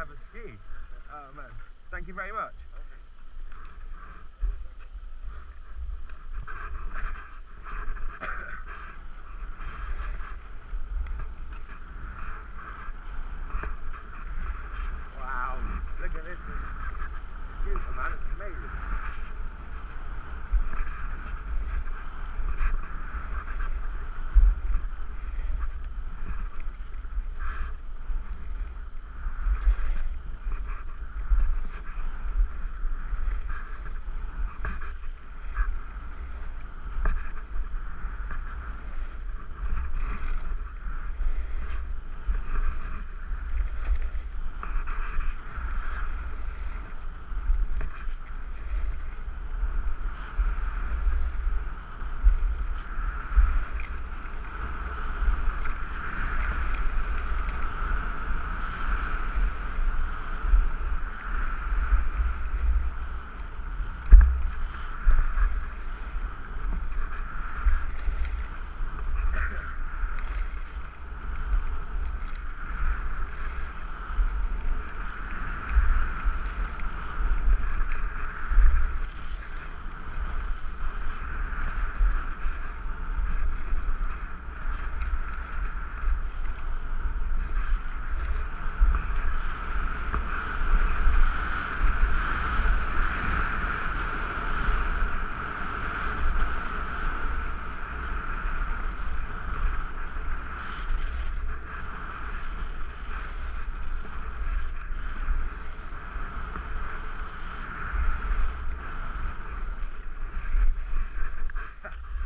have a ski. Oh man, thank you very much. Wow, look at this scooter, man, it's amazing.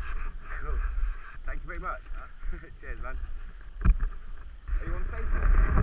Thank you very much. Cheers, man. Are you on Facebook?